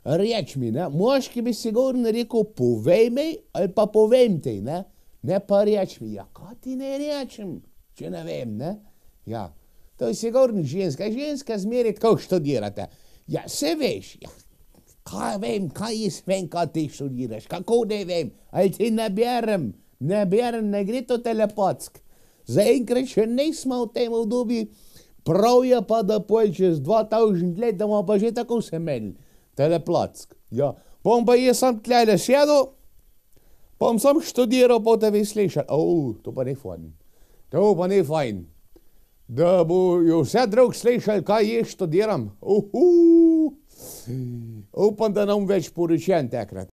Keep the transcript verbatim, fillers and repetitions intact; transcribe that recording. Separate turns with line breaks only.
reč mi, ne, moški bi sigurno rekel, povej mi, ali pa povem ti, ne, ne pa reč mi, ja, kaj ti ne rečem, če ne vem, ne, ja, to je sigurno ženska, ženska zmeri tako študirate, ja, se veš, ja, kaj vem, kaj jaz vem, kaj ti študiraš, kako ne vem, ali ti ne berem, ne berem, ne gre to telepatsk, zaenkrat še nismo v tem obdobju, prav je pa, da pol čez dva tisoč let, da bomo pa že tako se menili, telepatsk, ja, bom pa jaz sam tlele sedel, bom sam študiral, pa te bi slišal, o, to pa ni fajn, to pa ni fajn, da bojo vse drug slišali, kaj jaz študiram, uhu, upam, da ne bom več poročen takrat.